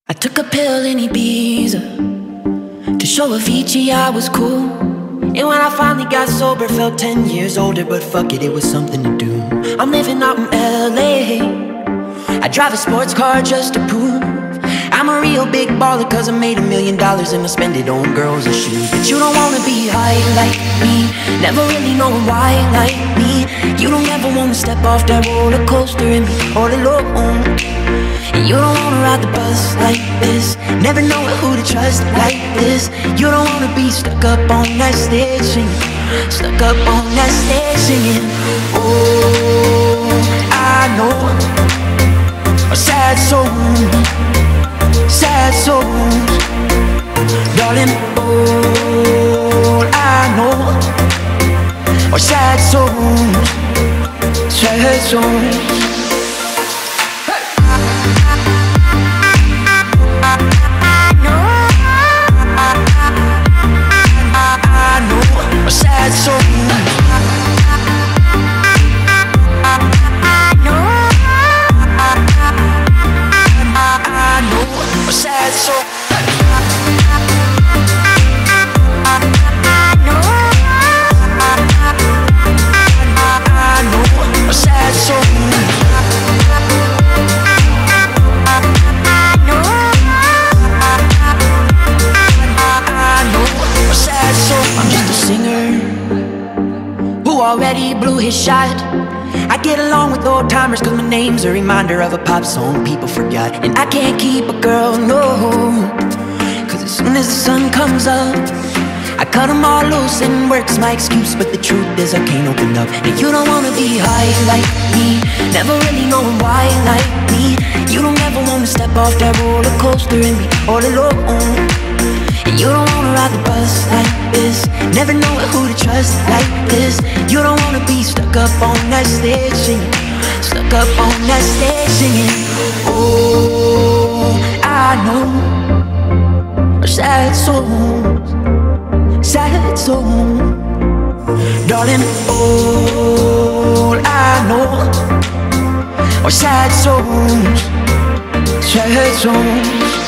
I took a pill in Ibiza to show Avicii I was cool. And when I finally got sober, felt 10 years older. But fuck it, it was something to do. I'm living out in LA. I drive a sports car just to prove I'm a real big baller, cause I made $1 million and I spend it on girls and shoes. But you don't wanna be high like me, never really knowing why like me. You don't ever wanna step off that roller coaster and be all alone. And you don't wanna ride the bus like this, never know who to trust like this. You don't wanna be stuck up on that stage singing, stuck up on that stage singing. Oh, I know a sad soul, sad souls, darling. All I know are sad souls, sad souls. Sad soul. I know a sad soul. I know a sad soul. I'm just a singer who already blew his shot. I get along with old timers cause my name's a reminder of a pop song people forgot. And I can't keep a girl, no, cause as soon as the sun comes up I cut them all loose and work's my excuse. But the truth is I can't open up. And you don't wanna be high like me, never really knowing why like me. You don't ever wanna step off that roller coaster and be all alone. And you don't wanna ride the bus like this, never know who to trust like this. You don't wanna be stuck up on that stage singing, stuck up on that stage singing. Oh, I know sad souls, sad souls, darling. All I know are sad souls, sad souls.